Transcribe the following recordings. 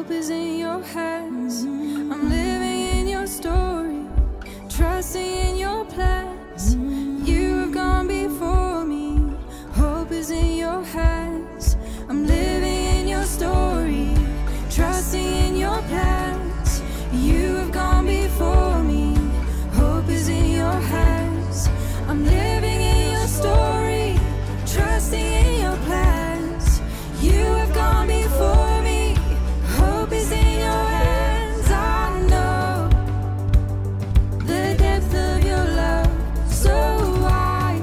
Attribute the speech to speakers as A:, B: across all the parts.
A: Hope is in your hands. I'm living in your story, trusting in your plans. You have gone before me. Hope is in your hands. I'm living in your story, trusting in your plans. You have gone before me. Hope is in your hands. I'm living in your story, trusting in your plans. You have gone before me. Hope is in your hands. I know the depth of your love, so wide,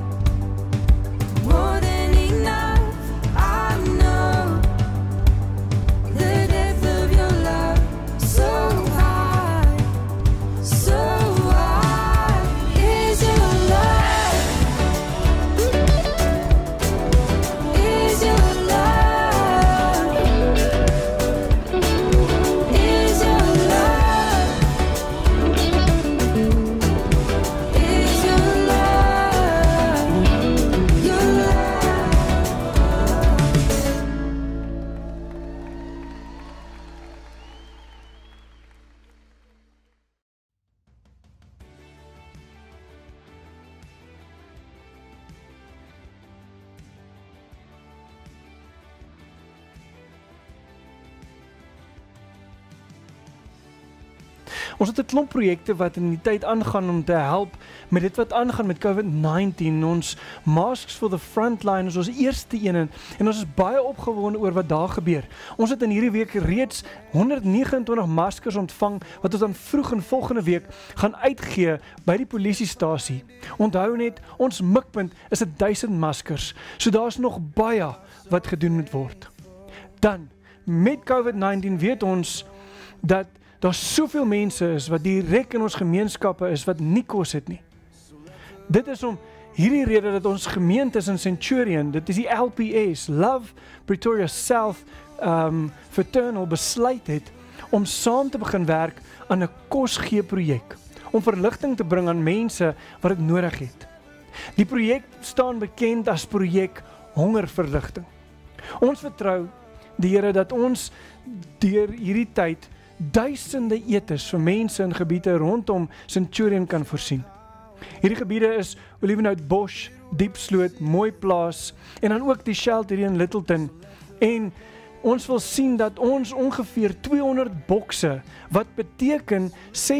A: more than enough. I know the depth of your love, so high, so wide is your love. Is your love. Is your love. Is your love. Your love.
B: Ons het 'n klomp projekte wat in die tyd aangaan om te help met dit wat aangaan met COVID-19. Ons Masks for the Frontline is ons eerste een en ons is baie opgewonde oor wat daar gebeur. Ons het in hierdie week reeds 129 maskers ontvang wat ons dan vroeg in volgende week gaan uitgee by die polisiestasie. Onthou net, ons mikpunt is 1000 maskers. So daar's nog baie wat gedoen moet word. Dan, met COVID-19 weet ons dat daar soveel mense is wat direk in ons gemeenskappe is wat nie kos het nie. Dit is om hierdie rede dat ons gemeentes in Centurion, dit is die LPS, Love Pretoria South Fraternal besluit het om saam te begin werk aan 'n kosgee projek, om verligting te bring aan mense wat dit nodig het. Die projek staan bekend as projek hongerverligting. Ons vertrou die Here dat ons deur hierdie tyd duisende etes vir mense in gebiede rondom Centurion kan voorsien. Hierdie gebiede is Olivenhoutbosch, Diepsloot, Mooiplaas en dan ook die shelter hier in Littleton. En ons wil sien dat ons ongeveer 200 bokse, wat beteken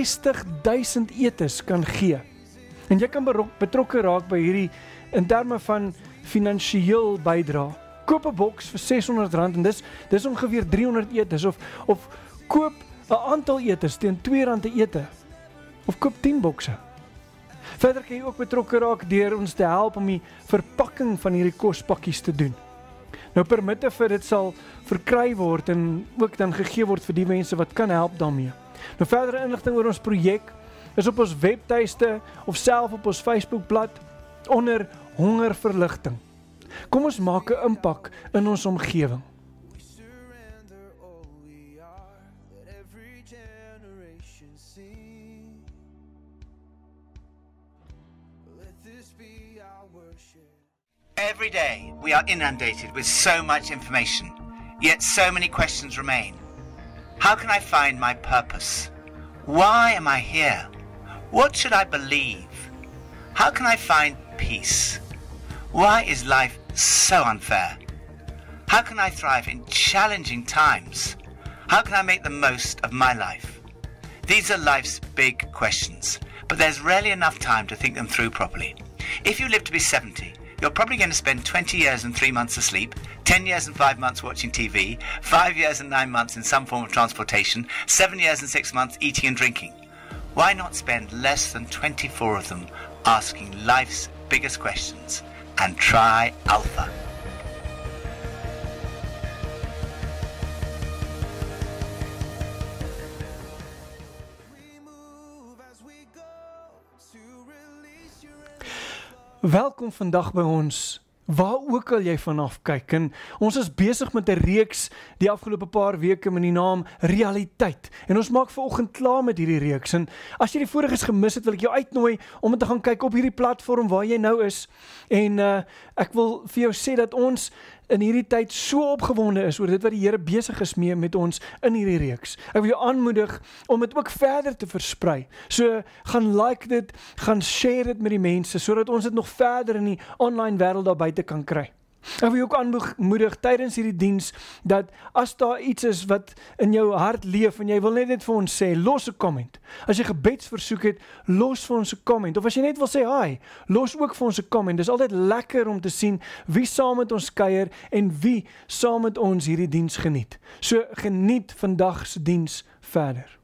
B: 60,000 etes kan gee. En jy kan betrokke raak by hierdie in terme van finansiëel bydra. Koop 'n boks vir R600 en dis ongeveer 300 etes of koop 'n aantal etes teen R2 'n ete. Of koop 10 bokse. Verder kan jy ook betrokke raak deur ons te help om die verpakking van hierdie kospakkies te doen. Nou permitte vir dit sal verkry word en ook dan gegee word vir die mense wat kan help daarmee. Nou verdere inligting oor ons projek is op ons webtuiste of self op ons Facebookblad onder hongerverligting. Kom ons maak 'n impak in ons omgewing.
C: Every day we are inundated with so much information, yet so many questions remain. How can I find my purpose? Why am I here? What should I believe? How can I find peace? Why is life so unfair? How can I thrive in challenging times? How can I make the most of my life? These are life's big questions, but there's rarely enough time to think them through properly. If you live to be 70, you're probably going to spend 20 years and 3 months asleep, 10 years and 5 months watching TV, 5 years and 9 months in some form of transportation, 7 years and 6 months eating and drinking. Why not spend less than 24 of them asking life's biggest questions and try Alpha?
B: Welkom vandag by ons, waar ook al jy vanaf kyk, en ons is besig met 'n reeks die afgelope paar weke met die naam Realiteit, en ons maak vanoggend klaar met hierdie reeks, en as jy die voriges gemis het, wil ek jou uitnooi om te gaan kyk op hierdie platform waar jy nou is, en ek wil vir jou sê dat ons in hierdie tyd so opgewonde is oor dit wat die Here besig is mee met ons in hierdie reeks. Ek wil jou aanmoedig om dit ook verder te versprei. So gaan like dit, gaan share dit met die mense sodat ons dit nog verder in die online wêreld daar buite kan kry. Ek wil jou ook aanmoedig tydens hierdie diens dat as daar iets is wat in jou hart leef en jy wil net vir ons sê, los 'n comment. As jy gebedsversoek het, los vir ons 'n comment. Of as jy net wil sê hi, los ook vir ons 'n comment. Dis altyd lekker om te sien wie saam met ons kuier en wie saam met ons hierdie diens geniet. So geniet vandag se diens verder.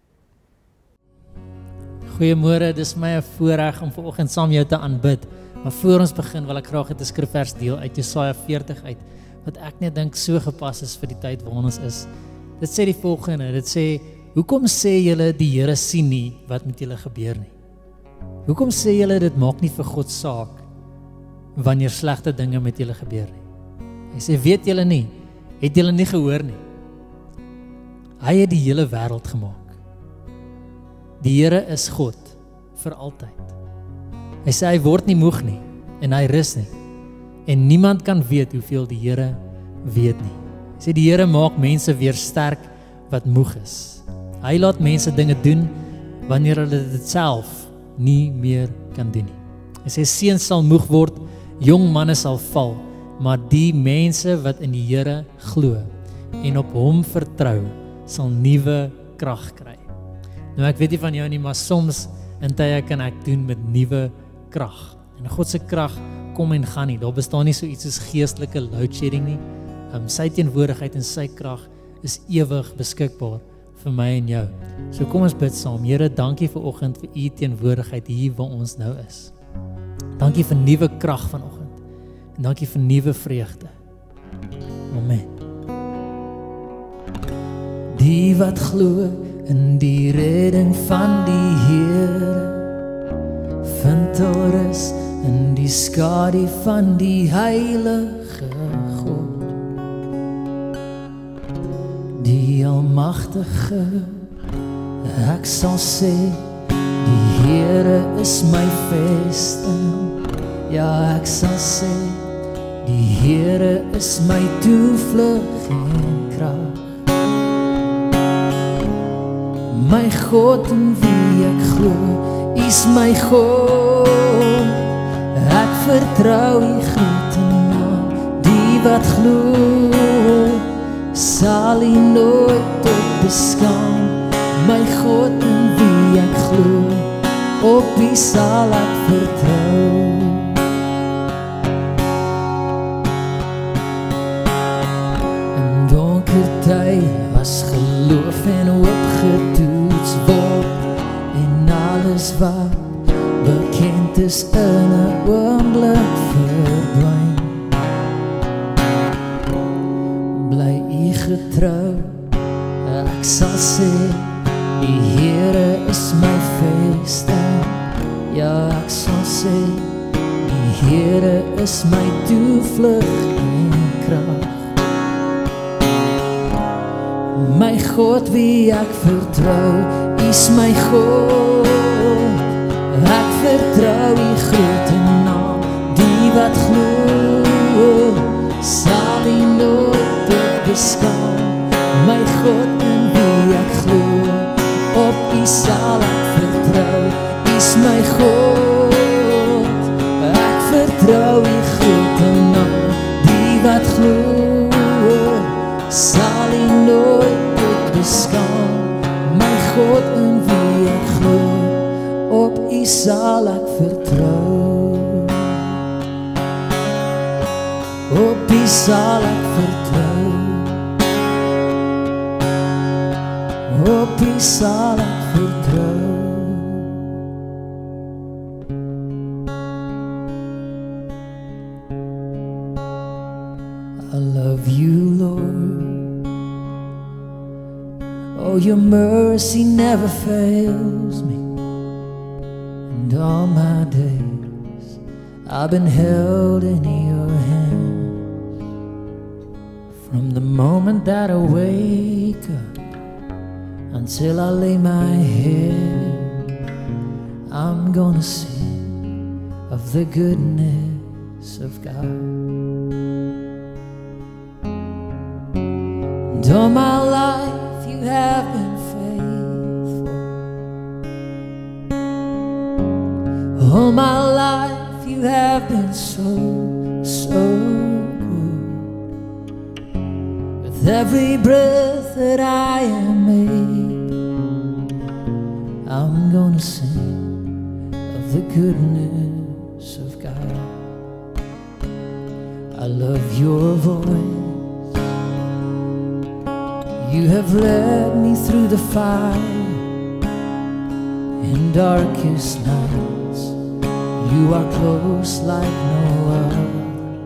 D: Goeiemôre, dis my 'n voorreg om vanoggend saam jou te aanbid. Maar voor ons begin wil ek graag 'n skrifvers deel uit Jesaja 40 uit, wat ek net dink so gepas is vir die tyd waarin ons is. Dit sê die volgende, dit sê, hoekom sê julle die Here sien nie wat met julle gebeur nie? Hoekom sê julle dit maak nie vir God saak wanneer slegte dinge met julle gebeur nie? Hy sê, weet julle nie, het julle nie gehoor nie? Hy het die hele wêreld gemaak. Die Here is God vir altyd. Hy sê hy word nie moeg nie en hy rus nie. En niemand kan weet hoeveel die Here weet nie. Hy sê die Here maak mense weer sterk wat moeg is. Hy laat mense dinge doen wanneer hulle dit self nie meer kan doen nie. Hy sê seuns sal moeg word, jong manne sal val, maar die mense wat in die Here glo en op hom vertrou, sal nuwe krag kry. Nou ek weet nie van jou nie, maar soms in tye kan ek doen met nuwe krag. En God se krag kom en gaan nie. Daar bestaan nie so iets soos geestelike load shedding nie. Sy teenwoordigheid en sy krag is ewig beskikbaar vir my en jou. So kom ons bid saam. Here, dankie vir oggend vir u teenwoordigheid hier waar ons nou is. Dankie vir nuwe krag vanoggend. En dankie vir nuwe vreugde. Amen. Die wat glo in die redding van die Here, vind rus in die skadu van die heilige God. Die almagtige, ek sal sê, die Here is my vesting. Ja, ek sal sê, die Here is my toevlug en krag. My God in wie ek glo, is my God. Ek vertrou die grote naam, die wat glo, sal hy nooit op beskaam. My God in wie ek glo, op wie sal ek vertrou. In donker tye as geloof en hoop getoets word, en alles wat bekend is in 'n oomblik verdwyn. Bly u getrou, ek sal sê, die Here is my vesting. Ja, ek sal sê, die Here is my toevlug en krag. My God wie ek vertrou, is my God. Ek vertrou die grote naam, die wat glo, sal hy nooit op beskaam. My God in wie ek glo, op u sal ek vertrou, is my God. Ek vertrou die grote naam, die wat glo, sal hy nooit op beskaam. My God in wie ek glo, op u sal ek vertrou. Op u sal ek vertrou. Op u sal ek vertrou. I love you, Lord. Oh, your mercy never fails me. And all my days I've been held in your hands. From the moment that I wake up until I lay my head, I'm gonna sing of the goodness of God. And all my life you have been faithful. All my life you have been so good. With every breath that I am able, I'm gonna sing of the goodness of God. I love your voice. You have led me through the fire in darkest nights. You are close like no other.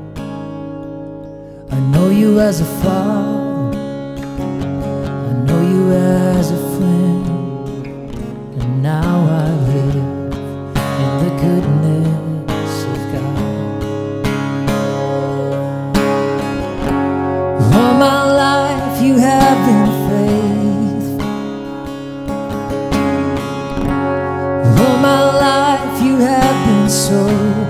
D: I know you as a father, I know you as a friend, and now I live in the goodness of God. All my life you have been faithful. All my life you have been so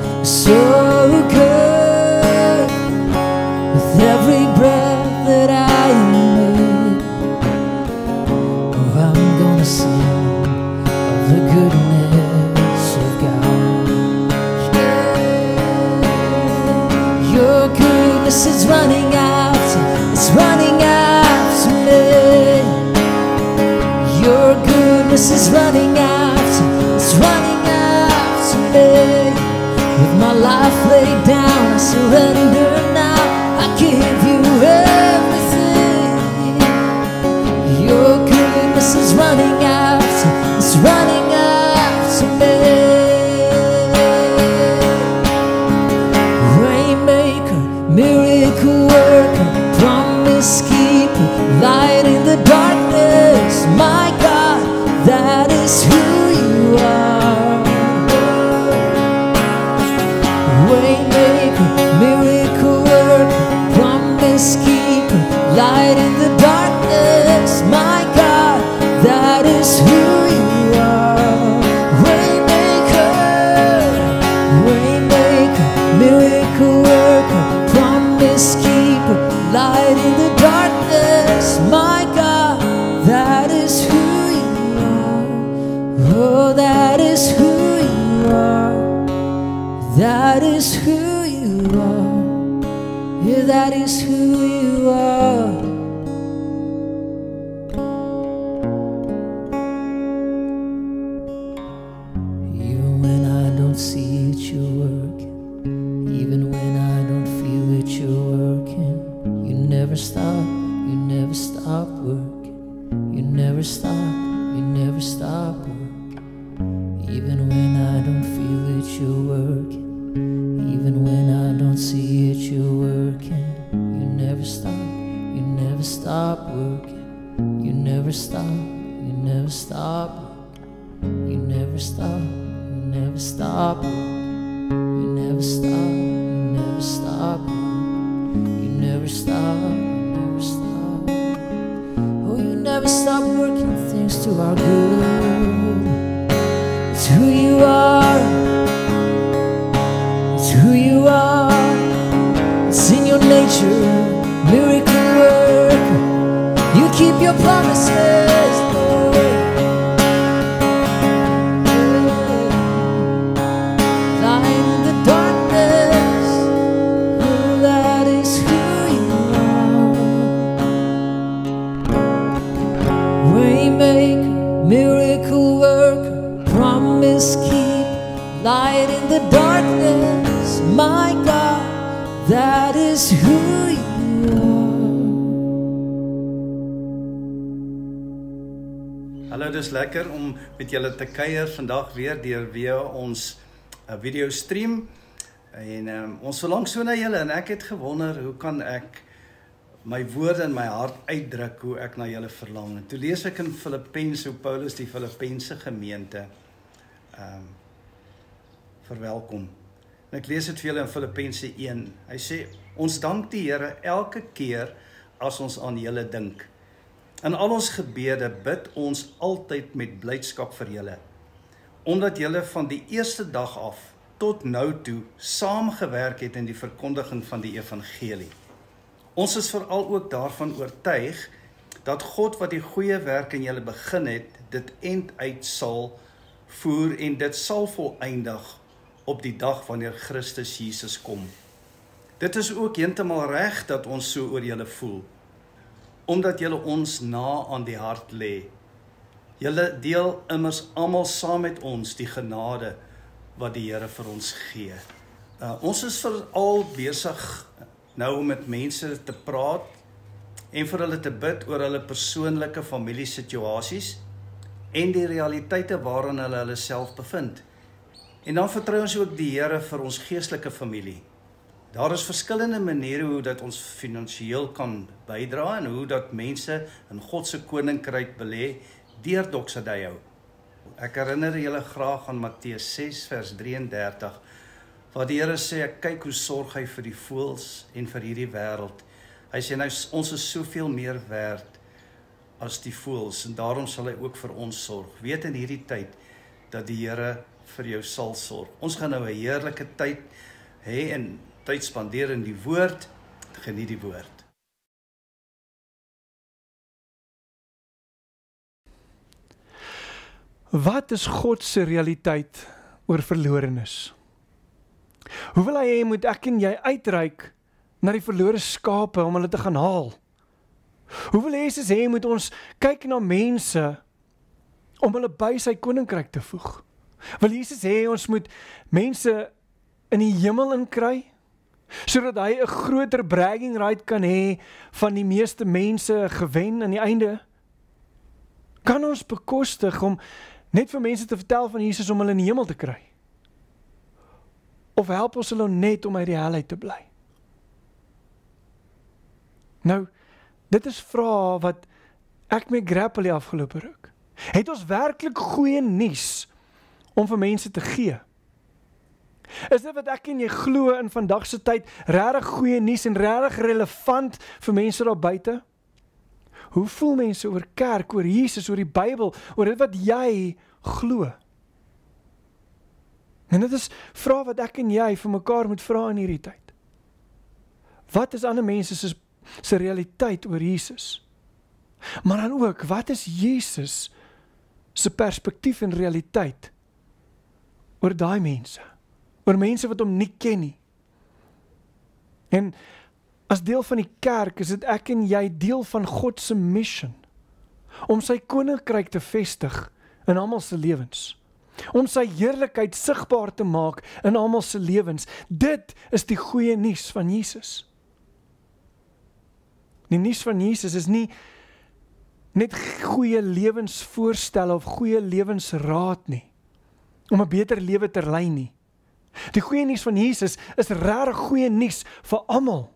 D: good. With every breath that I am able, oh, I'm gonna sing of the goodness of God. Yeah. Your goodness is running out, it's running out to me. Your goodness is running out, it's running out to me. With my life laid down, I surrender now. I give you everything. Your goodness is running out, it's running out to me. Waymaker, miracle worker, promise keeper, light in the darkness. My God, that is who you are. Waymaker, miracle worker, promise keeper, light in the darkness. My God, that is who you are. Waymaker, waymaker, miracle worker, promise keeper, light in the darkness. My God, that is who you are. Oh, that is who you are. That is who you are. Yeah, that is who you are. Even when I don't see it, you're working. Even when I don't feel it, you're working. You never stop, you never stop working. You never stop, you never stop working. Even when I don't feel it, you're working. Even when I don't see it, you're working. You never stop, you never stop working. You never stop, you never stop working. You never stop, you never stop working. You never stop, you never stop working. You never stop, you never stop. Oh, you never stop working things to our good. It's who you are. It's who you are. It's in your nature, miracle worker. You keep your promises, Lord. Light in the darkness, oh, that is who you are. Waymaker, miracle worker, promise keep, light in the darkness. My God, that is who you are.
E: Hallo, dis lekker om met julle te kuier vandag weer ons video stream. En ons verlang so na julle en ek het gewonder hoe kan ek my woorde in my hart uitdruk hoe ek na julle verlang. En toe lees ek in Filippense hoe Paulus die Filippense gemeente verwelkom. En ek lees dit vir julle in Filippense 1. Hy sê, ons dank die Here elke keer as ons aan julle dink. In al ons gebede bid ons altyd met blydskap vir julle, omdat julle van die eerste dag af tot nou toe saamgewerk het in die verkondiging van die evangelie. Ons is veral ook daarvan oortuig dat God wat die goeie werk in julle begin het, dit end uit sal voer en dit sal volëindig op die dag wanneer Christus Jesus kom. Dit is ook heeltemal reg dat ons so oor julle voel, omdat julle ons na aan die hart lê. Julle deel immers almal saam met ons die genade wat die Here vir ons gee. Ons is veral besig nou om met mense te praat en vir hulle te bid oor hulle persoonlike familiesituasies en die realiteite waarin hulle self bevind. En dan vertrou ons ook die Here vir ons geestelike familie. Daar is verskillende maniere hoe dat ons finansiëel kan bydra en hoe dat mense in God se koninkryk belê deur doxadeio. Ek herinner julle graag aan Matteus 6 vers 33 waar die Here sê, ek kyk hoe sorg hy vir die voëls en vir hierdie wêreld. Hy sê nou ons is soveel meer werd as die voëls en daarom sal hy ook vir ons sorg. Weet in hierdie tyd dat die Here vir jou sal sorg. Ons gaan nou 'n heerlike tyd hê en tyd spandeer in die woord. Geniet die woord.
B: Wat is God se realiteit oor verlorenes? Hoe wil hy hê moet ek en jy uitreik na die verlore skape om hulle te gaan haal? Hoe wil Jesus hê moet ons kyk na mense om hulle by sy koninkryk te voeg? Wil Jesus hê ons moet mense in die hemel inkry, sodat hy 'n groter bragging right kan hê van die meeste mense gewen aan die einde? Kan ons bekostig om net vir mense te vertel van Jesus om hulle in die hemel te kry? Of help ons hulle net om uit die hel uit te bly? Nou, dit is vrae wat ek mee grapple die afgelope ruk. Het ons werklik goeie nuus om vir mense te gee? Is dit wat ek en jy glo in vandag se tyd regtig goeie nuus en regtig relevant vir mense daar buite? Hoe voel mense oor kerk, oor Jesus, oor die Bybel, oor dit wat jy glo? En dit is vrae wat ek en jy vir mekaar moet vra in hierdie tyd. Wat is ander mense se realiteit oor Jesus? Maar dan ook, wat is Jesus se perspektief en realiteit oor daai mense? Oor mense wat hom nie ken nie. En as deel van die kerk is dit ek en jy deel van God se mission om sy koninkryk te vestig in almal se lewens. Om sy heerlikheid sigbaar te maak in almal se lewens. Dit is die goeie nuus van Jesus. Die nuus van Jesus is nie net goeie lewensvoorstelle of goeie lewensraad nie, om 'n beter lewe te lei nie. Die goeie nuus van Jesus is regtig goeie nuus vir almal.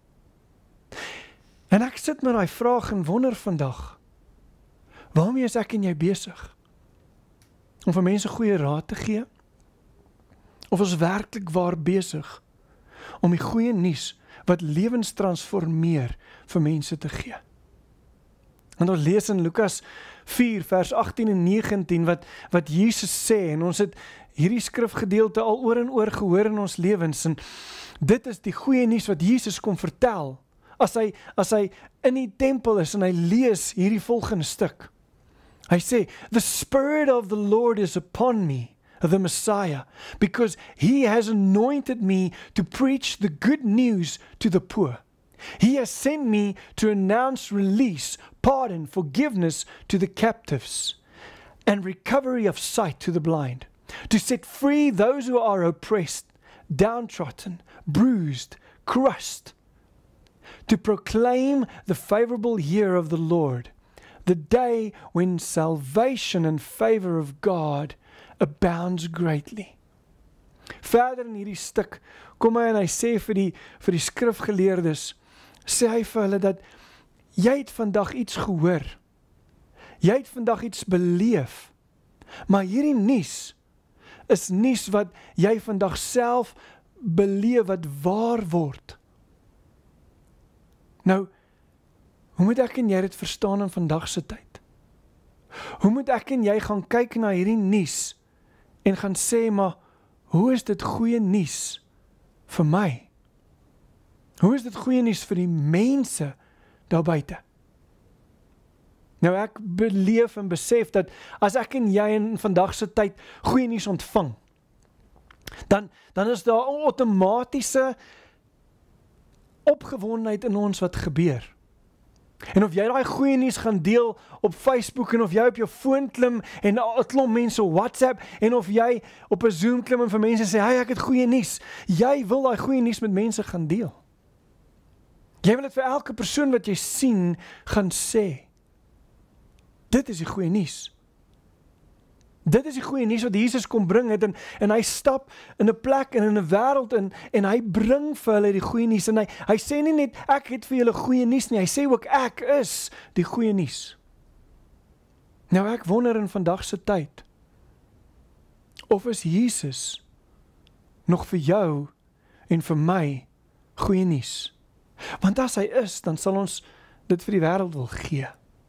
B: En ek sit met daai vraag en wonder vandag, waarmee is ek en jy besig? Om vir mense goeie raad te gee? Of is werklik waar besig om die goeie nuus wat lewens transformeer vir mense te gee? En ons lees in Lukas 4 vers 18 en 19 wat Jesus sê, en ons het hierdie skrifgedeelte al oor en oor gehoor in ons lewens, en dit is die goeie nuus wat Jesus kom vertel, as hy in die tempel is en hy lees hierdie volgende stuk. Hy sê, the Spirit of the Lord is upon me, the Messiah, because he has anointed me to preach the good news to the poor. He has sent me to announce release, pardon, forgiveness to the captives, and recovery of sight to the blind, to set free those who are oppressed, downtrodden, bruised, crushed, to proclaim the favorable year of the Lord, the day when salvation and favor of God abounds greatly. Verder in hierdie stuk kom hy en hy sê vir die skrifgeleerdes, sê hy vir hulle dat jy het vandag iets gehoor, jy het vandag iets beleef, maar hierdie nuus is nuus wat jy vandag self beleef wat waar word. Nou, hoe moet ek en jy dit verstaan in vandag se tyd? Hoe moet ek en jy gaan kyk na hierdie nuus en gaan sê, maar hoe is dit goeie nuus vir my? Hoe is dit goeie nuus vir die mense daar buite? Nou ek beleef en besef dat as ek en jy in vandag se tyd goeie nuus ontvang, dan is daar 'n outomatiese opgewondenheid in ons wat gebeur. En of jy daai goeie nuus gaan deel op Facebook en of jy op jou foon klim en 'n klomp mense op WhatsApp en of jy op 'n Zoom klim en vir mense sê, "Hey, ek het goeie nuus." Jy wil daai goeie nuus met mense gaan deel. Jy wil dit vir elke persoon wat jy sien gaan sê. Dit is die goeie nuus. Dit is die goeie nuus wat Jesus kom bring het en hy stap in 'n plek en in 'n wêreld en hy bring vir hulle die goeie nuus en hy sê nie net ek het vir julle goeie nuus nie, hy sê ook ek is die goeie nuus. Nou ek wonder in vandag se tyd of is Jesus nog vir jou en vir my goeie nuus? Want as hy is, dan sal ons dit vir die wêreld wil gee.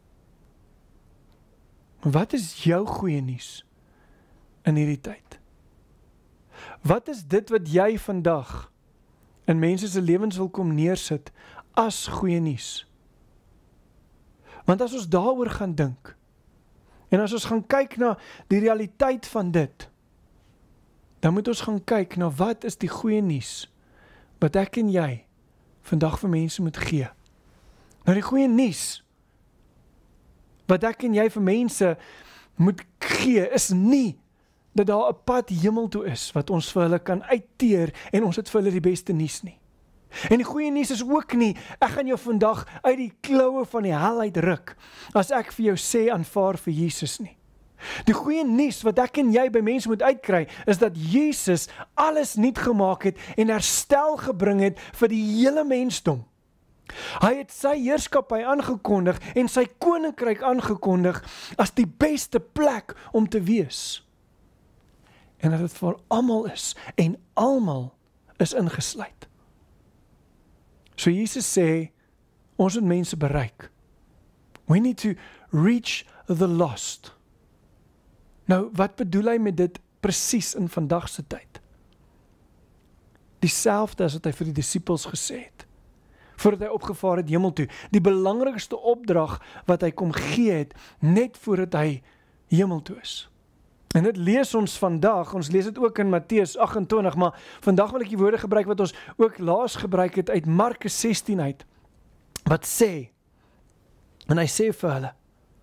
B: Maar wat is jou goeie nuus in hierdie tyd? Wat is dit wat jy vandag in mense se lewens wil kom neersit as goeie nuus? Want as ons daaroor gaan dink, en as ons gaan kyk na die realiteit van dit, dan moet ons gaan kyk na wat is die goeie nuus wat ek en jy vandag vir mense moet gee. Nou die goeie nuus wat ek en jy vir mense moet gee, is nie dat daar 'n pad hemel toe is, wat ons vir hulle kan uitteer, en ons het vir hulle die beste nuus nie. En die goeie nuus is ook nie, ek gaan jou vandag uit die kloue van die hel uitruk, as ek vir jou sê, aanvaar vir Jesus nie. Die goeie nuus wat ek en jy by mense moet uitkry, is dat Jesus alles nuut gemaak het, en herstel gebring het vir die hele mensdom. Hy het sy heerskappy aangekondig en sy koninkryk aangekondig as die beste plek om te wees. En dat dit vir almal is en almal is ingesluit. So Jesus sê, ons moet mense bereik. We need to reach the lost. Nou, wat bedoel hy met dit presies in vandag se tyd? Dieselfde as wat hy vir die disippels gesê het, voordat hy opgevaar het hemel toe. Die belangrikste opdrag wat hy kom gee het, net voordat hy hemel toe is. En dit lees ons vandag, ons lees dit ook in Matteus 28, maar vandag wil ek die woorde gebruik wat ons ook laas gebruik het uit Markus 16 uit, wat sê, en hy sê vir hulle,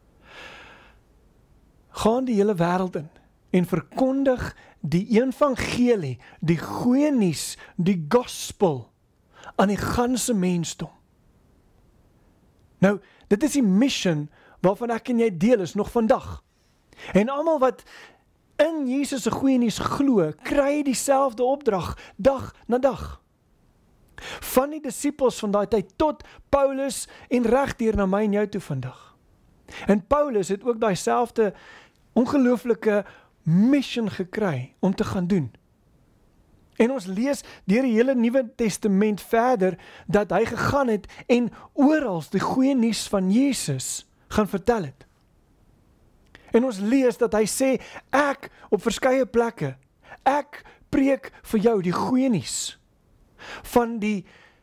B: gaan die hele wêreld in en verkondig die evangelie, die goeie nuus, die gospel, aan die ganse mensdom. Nou, dit is die mission waarvan ek en jy deel is nog vandag. En almal wat in Jesus se goeie nuus glo, kry dieselfde opdrag dag na dag. Van die disippels van daai tyd tot Paulus en regdeur na my en jou toe vandag. En Paulus het ook daai selfde ongelooflike mission gekry om te gaan doen. En ons lees deur die hele Nuwe Testament verder dat hy gegaan het en oral die goeie nuus van Jesus gaan vertel het. En ons lees dat hy sê, ek op verskeie plekke, ek preek vir jou die goeie nuus van die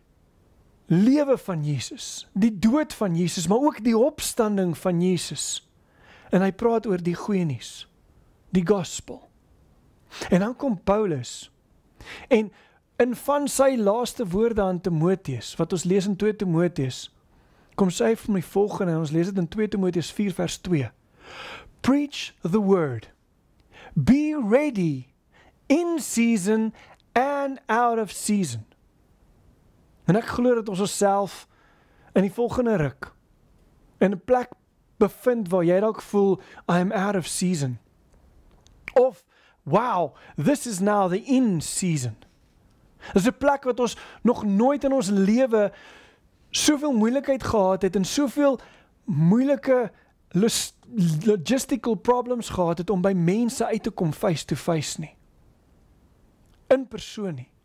B: lewe van Jesus, die dood van Jesus, maar ook die opstanding van Jesus. En hy praat oor die goeie nuus, die gospel. En dan kom Paulus, en in van sy laaste woorde aan Timoteus, wat ons lees in 2 Timoteus, kom sy vir my volgende, en ons lees dit in 2 Timoteus 4 vers 2. Preach the word. Be ready in season and out of season. En ek glo dat ons osself in die volgende ruk in 'n plek bevind waar jy dalk voel, I am out of season. Of, wow, this is now the in season. Dit is 'n plek wat ons nog nooit in ons lewe soveel moeilikheid gehad het en soveel moeilike logistical problems gehad het om by mense uit te kom face to face nie. In persoon nie.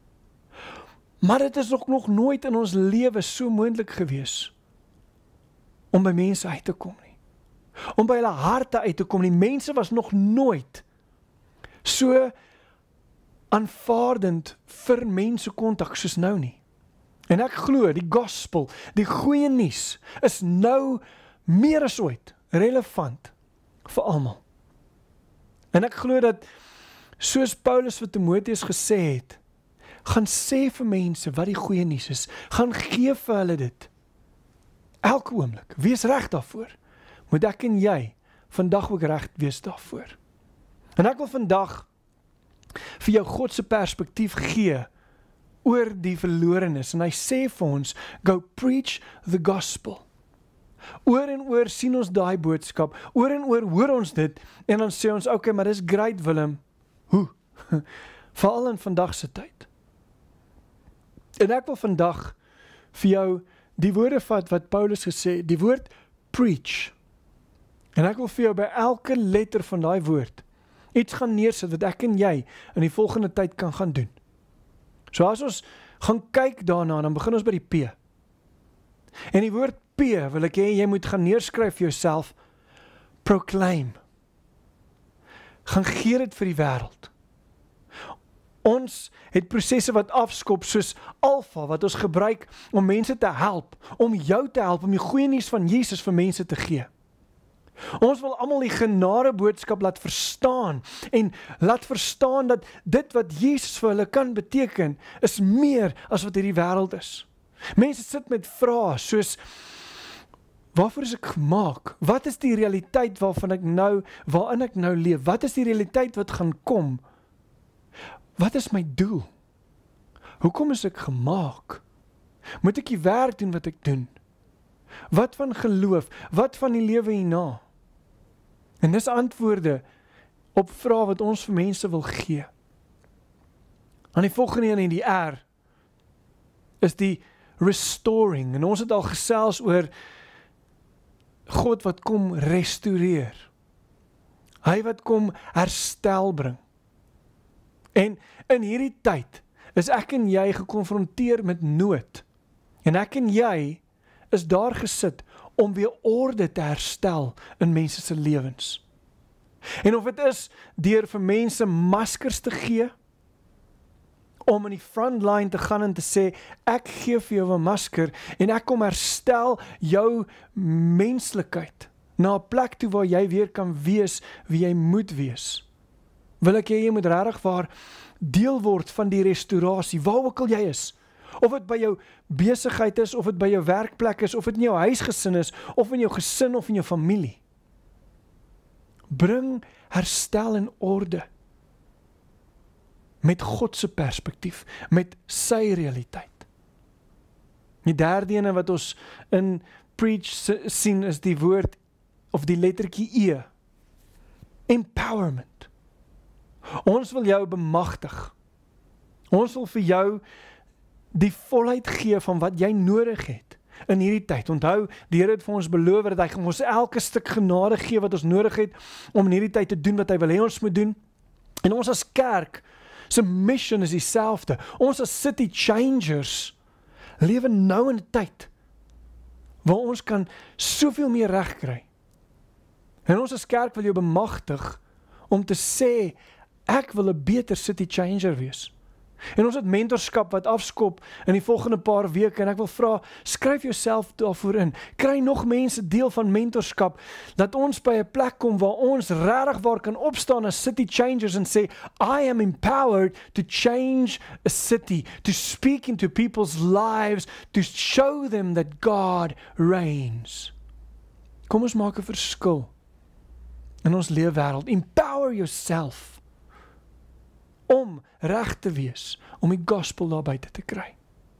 B: Maar dit is nog nooit in ons lewe so moontlik gewees om by mense uit te kom nie. Om by hulle harte uit te kom nie. Mense was nog nooit so aanvaardend vir mense kontak soos nou nie. En ek glo die gospel, die goeie nuus is nou meer as ooit relevant vir almal. En ek glo dat, soos Paulus vir Timoteus gesê het, gaan sê vir mense wat die goeie nuus is, gaan gee vir hulle dit. Elke oomblik, wees reg daarvoor. Moet ek en jy vandag ook reg wees daarvoor. En ek wil vandag vir jou God se perspektief gee oor die verlorenes. En hy sê vir ons, go preach the gospel. Oor en oor sien ons daai boodskap, oor en oor hoor ons dit, en dan sê ons, okay, maar dis great Willem, hoe? Veral in vandag se tyd. En ek wil vandag vir jou die woorde vat wat Paulus gesê, die woord preach. En ek wil vir jou by elke letter van daai woord iets gaan neersit wat ek en jy in die volgende tyd kan gaan doen. So as ons gaan kyk daarna, dan begin ons by die P. En die woord P wil ek hê jy moet gaan neerskryf vir jouself, proclaim. Gaan gee dit vir die wêreld. Ons het prosesse wat afskop soos Alpha, wat ons gebruik om mense te help, om jou te help, om die goeie nuus van Jesus vir mense te gee. Ons wil almal die genade boodskap laat verstaan, en laat verstaan dat dit wat Jesus vir hulle kan beteken, is meer as wat hierdie wêreld is. Mense sit met vrae soos, waarvoor is ek gemaak? Wat is die realiteit waarin ek nou leef? Wat is die realiteit wat gaan kom? Wat is my doel? Hoekom is ek gemaak? Moet ek die werk doen wat ek doen? Wat van geloof? Wat van die lewe hierna? En dis antwoorde op vrae wat ons vir mense wil gee. Aan die volgende een in die R is die restoring. En ons het al gesels oor God wat kom restoreer. Hy wat kom herstel bring. En in hierdie tyd is ek en jy gekonfronteer met nood. En ek en jy is daar gesit om weer orde te herstel in mense se lewens. En of dit is deur vir mense maskers te gee, om in die frontline te gaan en te sê, ek gee vir jou 'n masker en ek kom herstel jou menslikheid na 'n plek toe waar jy weer kan wees wie jy moet wees. Wil ek jy moet regtig waar deel word van die restaurasie, waar ook al jy is. Of dit by jou besigheid is, of dit by jou werkplek is, of dit in jou huisgesin is, of in jou gesin, of in jou familie. Bring herstel en orde. Met God se perspektief, met sy realiteit. Die derde ene wat ons in preach sien is die woord, of die lettertjie E. Empowerment. Ons wil jou bemagtig. Ons wil vir jou die volheid gee van wat jy nodig het in hierdie tyd. Onthou, die Here het vir ons beloof dat hy gaan ons elke stuk genade gee wat ons nodig het om in hierdie tyd te doen wat hy wil hê ons moet doen. En ons as kerk se mission is dieselfde. Ons as city changers lewe nou in 'n tyd waar ons kan soveel meer reg kry. En ons as kerk wil jou bemagtig om te sê, ek wil 'n beter city changer wees. En ons het mentorskap wat afskop in die volgende paar weke, en ek wil vra, skryf jouself daarvoor in. Kry nog mense deel van mentorskap, dat ons by 'n plek kom waar ons regtig waar kan opstaan as city changers en sê, I am empowered to change a city, to speak into people's lives, to show them that God reigns. Kom ons maak 'n verskil in ons leefwêreld. Empower yourself om reg te wees, om die gospel daar buite te kry.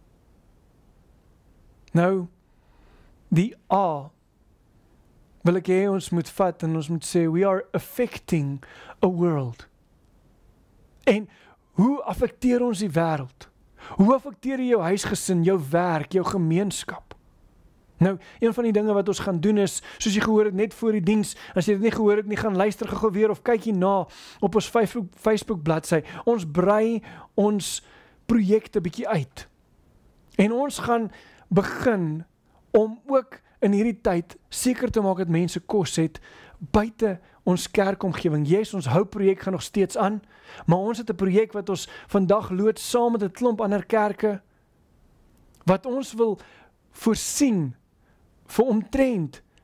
B: Nou, die A wil ek hê ons moet vat en ons moet sê, we are affecting a world. En hoe affekteer ons die wêreld? Hoe affekteer jy jou huisgesin, jou werk, jou gemeenskap? Nou, een van die dinge wat ons gaan doen is, soos jy gehoor het net voor die diens, as jy dit nie gehoor het nie, gaan luister gou weer of kyk hierna op ons Facebook bladsy. Ons brei ons projekte bietjie uit. En ons gaan begin om ook in hierdie tyd seker te maak dat mense kos het buite ons kerkomgewing. Yes, ons houprojek gaan nog steeds aan, maar ons het 'n projek wat ons vandag loods saam met 'n klomp ander kerke, wat ons wil voorsien vir omtrent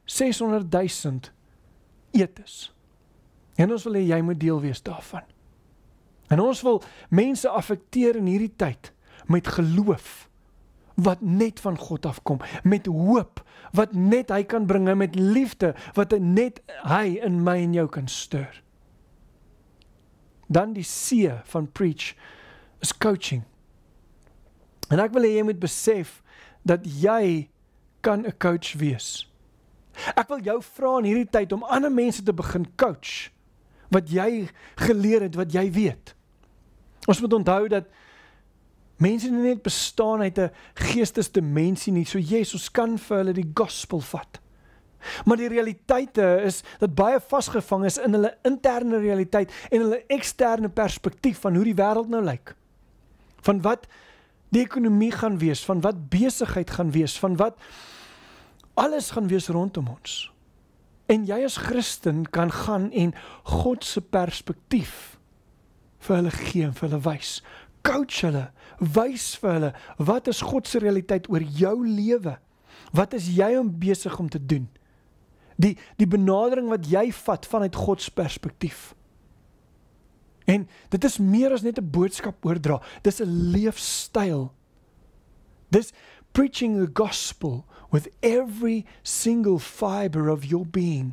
B: 600,000 etes. En ons wil hê jy moet deel wees daarvan. En ons wil mense affekteer in hierdie tyd met geloof wat net van God afkom, met hoop wat net hy kan bring, met liefde wat net hy in my en jou kan stuur. Dan die C van preach is coaching. En ek wil hê jy moet besef dat jy kan 'n coach wees. Ek wil jou vra in hierdie tyd om ander mense te begin coach wat jy geleer het, wat jy weet. Ons moet onthou dat mense nie net bestaan uit 'n geestesdimensie nie, so Jesus kan vir hulle die gospel vat. Maar die realiteite is dat baie vasgevang is in hulle interne realiteit en hulle eksterne perspektief van hoe die wêreld nou lyk. Van wat die ekonomie gaan wees, van wat besigheid gaan wees, van wat alles gaan wees rondom ons. En jy as Christen kan gaan en God se perspektief vir hulle gee en vir hulle wys. Coach hulle, wys vir hulle, wat is God se realiteit oor jou lewe? Wat is jy besig om te doen? Die benadering wat jy vat vanuit God se perspektief. En dit is meer as net 'n boodskap oordra, dis 'n leefstyl. Dis preaching the gospel with every single fiber of your being.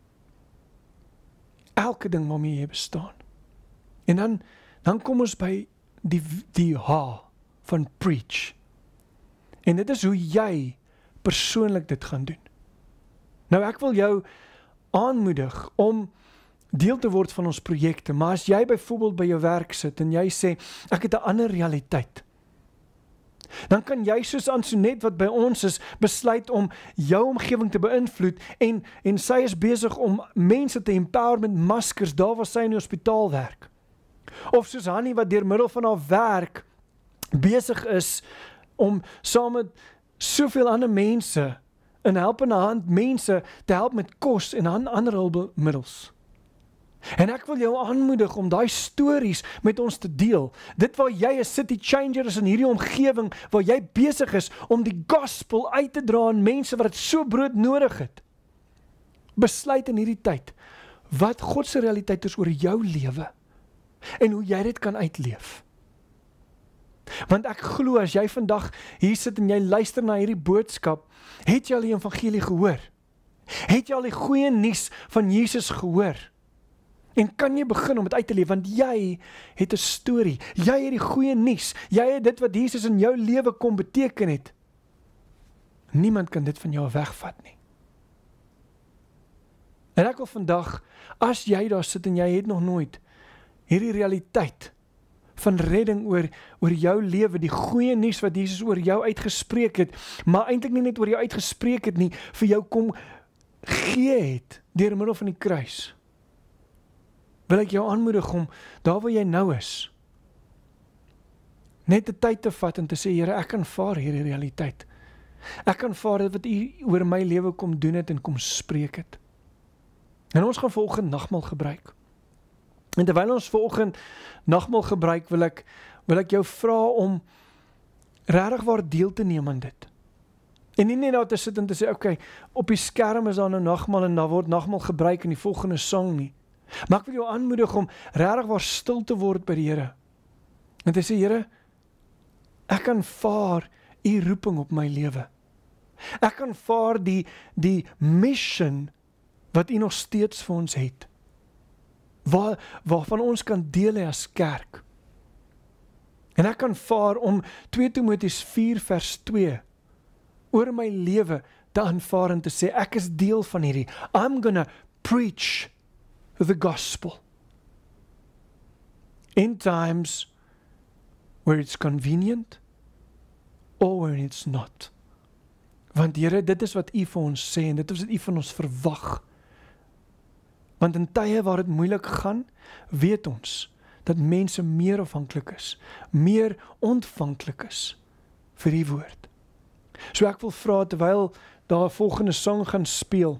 B: Elke ding waarmee jy bestaan. En dan kom ons by die H van preach. En dit is hoe jy persoonlik dit gaan doen. Nou ek wil jou aanmoedig om deel te word van ons projekte, maar as jy byvoorbeeld by jou werk sit en jy sê, ek het 'n ander realiteit, dan kan jy soos Ansonet wat by ons is, besluit om jou omgewing te beïnvloed en sy is besig om mense te empower met maskers daar waar sy in die hospitaal werk. Of soos Hannie wat deur middel van haar werk besig is om saam met soveel ander mense in helpende hand mense te help met kos en ander hulpmiddels. En ek wil jou aanmoedig om daai stories met ons te deel. Dit waar jy 'n city changer is in hierdie omgewing, waar jy besig is om die gospel uit te dra aan mense wat dit so brood nodig het. Besluit in hierdie tyd wat God se realiteit is oor jou lewe en hoe jy dit kan uitleef. Want ek glo as jy vandag hier sit en jy luister na hierdie boodskap, het jy al die evangelie gehoor? Het jy al die goeie nuus van Jesus gehoor? En kan jy begin om dit uit te leef, want jy het 'n storie, jy het die goeie nuus, jy het dit wat Jesus in jou lewe kom beteken het. Niemand kan dit van jou wegvat nie. En ek wil vandag, as jy daar sit en jy het nog nooit hierdie realiteit van redding oor jou lewe, die goeie nuus wat Jesus oor jou uitgespreek het, maar eintlik nie net oor jou uitgespreek het nie, vir jou kom gee het, deur middel van die kruis, wil ek jou aanmoedig om, daar waar jy nou is, net 'n tyd te vat en te sê, Here, ek aanvaar hierdie realiteit. Ek aanvaar dit wat U oor my lewe kom doen het en kom spreek het. En ons gaan vanoggend nagmaal gebruik. En terwyl ons vanoggend nagmaal gebruik, wil ek jou vra om regtig waar deel te neem aan dit. En nie net daar te sit en te sê, okay, op die skerm is daar nou nagmaal en daar word nagmaal gebruik in die volgende sang nie. Maar ek wil jou aanmoedig om regtig waar stil te word by die Here. En te sê, Here, ek aanvaar U roeping op my lewe. Ek aanvaar die mission wat U nog steeds vir ons het. Waarvan ons kan deel hê as kerk. En ek aanvaar om 2 Timoteus 4 vers 2 oor my lewe te aanvaar en te sê, ek is deel van hierdie. I'm gonna preach the gospel. In times where it's convenient or where it's not. Want Here, dit is wat U vir ons sê en dit is wat U van ons verwag. Want in tye waar dit moeilik gaan, weet ons dat mense meer afhanklik is, meer ontvanklik is vir die woord. So ek wil vra, terwyl daar 'n volgende sang gaan speel,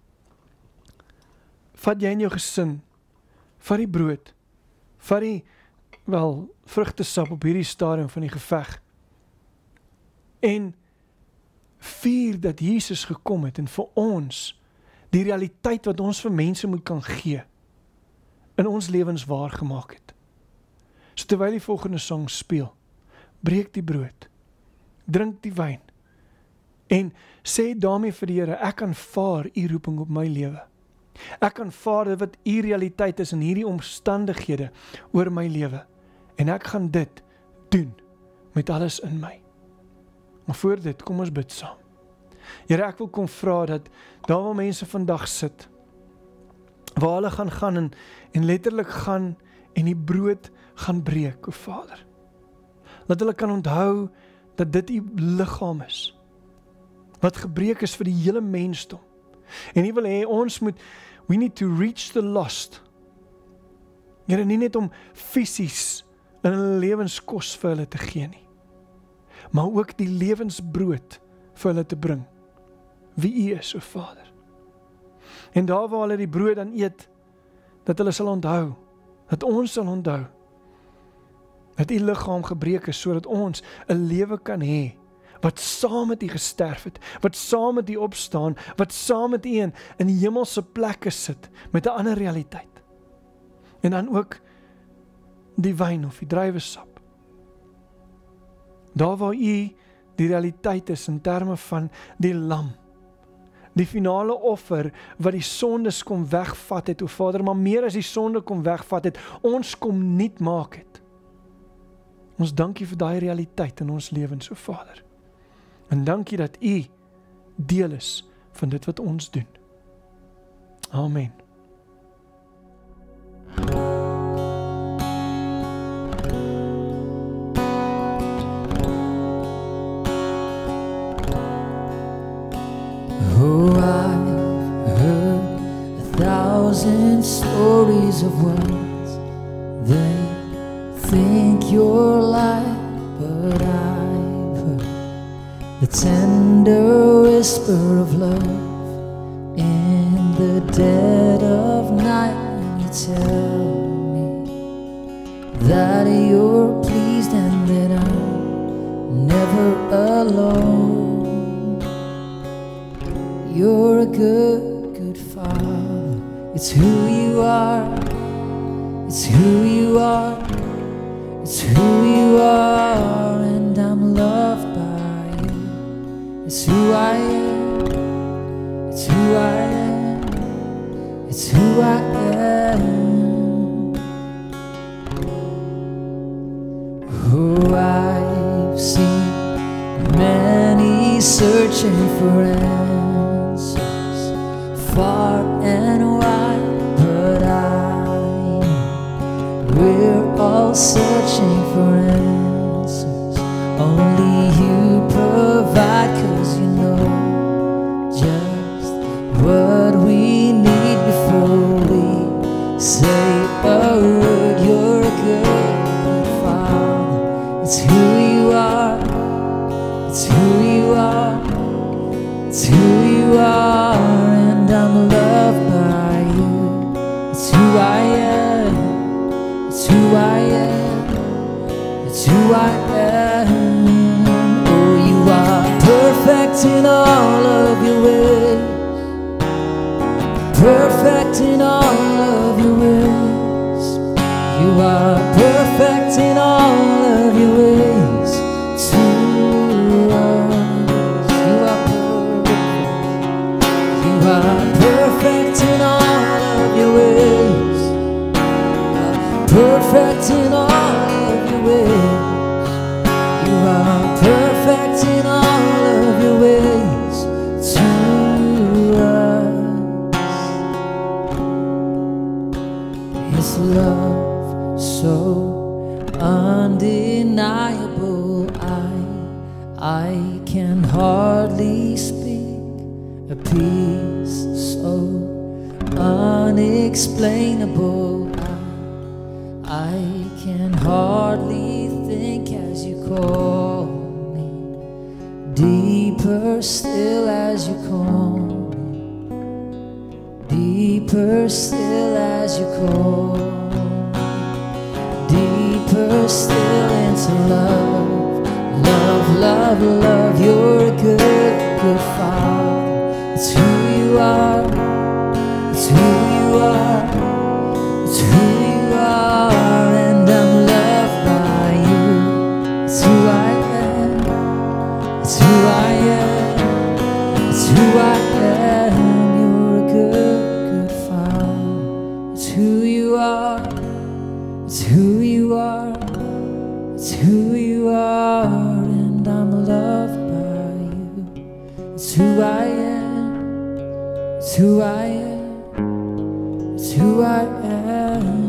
B: vat jy in jou gesin, vat die brood, vat die, vrugtesap op hierdie stadium van die geveg, en vier dat Jesus gekom het en vir ons die realiteit wat ons vir mense moet kan gee, in ons lewens waar gemaak het. So terwyl die volgende sang speel, breek die brood, drink die wyn, en sê daarmee vir die Here, ek aanvaar u roeping op my lewe. Ek aanvaar dit wat u realiteit is in hierdie omstandighede oor my lewe, en ek gaan dit doen met alles in my. Maar voor dit, kom ons bid saam. Here, ek wil kom vra dat daar waar mense vandag sit, waar hulle gaan en letterlik gaan en die brood gaan breek, o Vader. Dat hulle kan onthou dat dit u liggaam is, wat gebreek is vir die hele mensdom. En u wil hê ons moet, we need to reach the lost. Here, nie net om fisies in hulle lewenskos vir hulle te gee nie, maar ook die lewensbrood vir hulle te bring, wie u is, o Vader. En daar waar hulle die brood dan eet, dat hulle sal onthou, dat ons sal onthou, dat u liggaam gebreek is, sodat ons 'n lewe kan hê, wat saam met u gesterf het, wat saam met u opstaan, wat saam met u in hemelse plekke sit, met 'n ander realiteit. En dan ook die wyn of die druiwesap. Daar waar u die realiteit is in terme van die lam, die finale offer wat die sondes kom wegvat het, o Vader, maar meer as die sonde kom wegvat het, ons kom nuut maak het. Ons dankie vir daai realiteit in ons lewens, o Vader. En dankie dat u deel is van dit wat ons doen. Amen.
F: Oh, I've heard 1,000 stories of words they think you're like, but I've heard the tender whisper of love in the dead of night when you tell me that you're pleased and that I'm never alone. You're a good, good Father. It's who you are. It's who you are. It's who you are, and I'm loved by you. It's who I am. It's who I am. It's who I am. Oh, I've seen many searching for answers far and wide, but we're all searching for answers. Only you provide, 'cause you know just what we need before we say a word. You're a good, good Father. It's who you are. It's who you are. It's who you are, and I'm loved by you. It's who I am. It's who I am. It's who I am. Oh, you are perfect in all of your ways. Perfect in all of your ways. You are perfect in all of your ways to us. You are perfect. You are perfect in all of your ways. Perfect in all of your ways. You are perfect in all of your ways to us. His love so undeniable, I can hardly speak. A peace so unexplainable, I can hardly think as you call me. Deeper still as you call me. Deeper still as you call me. Deeper still into love. Love, love, love. You're a good, good Father. It's who you are. you are. It's who you are. It's who you are, and I'm loved by you. It's who I am. It's who I am. It's who I am.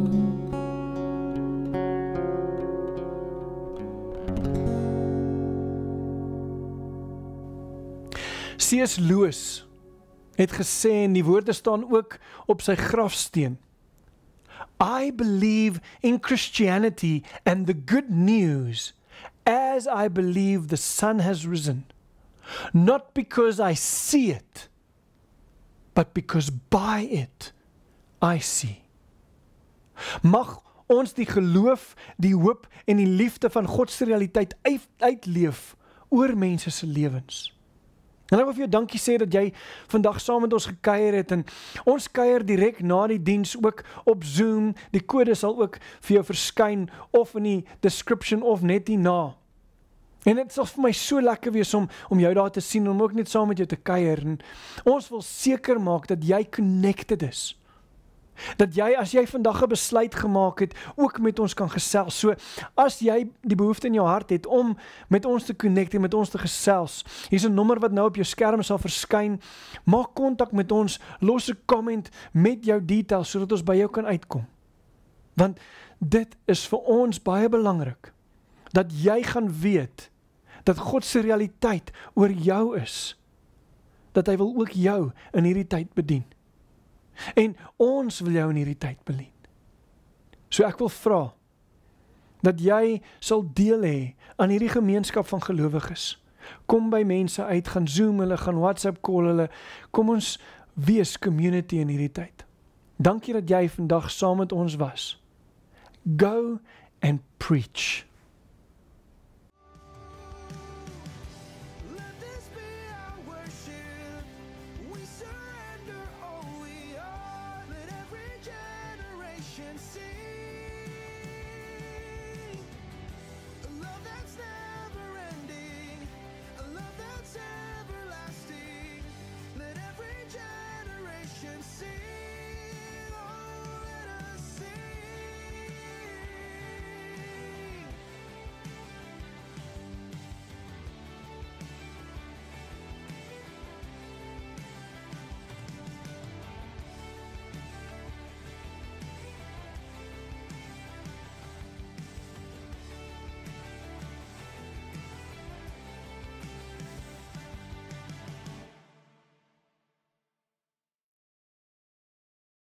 B: C.S. Lewis het gesê, en die woorde staan ook op sy grafsteen: I believe in Christianity and the good news as I believe the sun has risen, not because I see it, but because by it I see. Mag ons die geloof, die hoop en die liefde van God se realiteit uitleef oor mense se lewens. En ek wil vir jou dankie sê dat jy vandag saam met ons gekuier het, en ons kuier direk na die diens ook op Zoom. Die kode sal ook vir jou verskyn of in die description of net hierna. En dit sal vir my so lekker wees om jou daar te sien, om ook net saam met jou te kuier. En ons wil seker maak dat jy connected is. Dat jy, as jy vandag 'n besluit gemaak het, ook met ons kan gesels. So, as jy die behoefte in jou hart het om met ons te connect en met ons te gesels, hier's 'n nommer wat nou op jou skerm sal verskyn. Maak kontak met ons, los 'n comment met jou details, sodat ons by jou kan uitkom. Want dit is vir ons baie belangrik, dat jy gaan weet, dat God se realiteit oor jou is, dat hy wil ook jou in hierdie tyd bedien. En ons wil jou in hierdie tyd bedien. So ek wil vra, dat jy sal deel hê aan hierdie gemeenskap van gelowiges. Kom by mense uit, gaan Zoom hulle, gaan WhatsApp call hulle, kom ons wees community in hierdie tyd. Dankie dat jy vandag saam met ons was. Go and preach.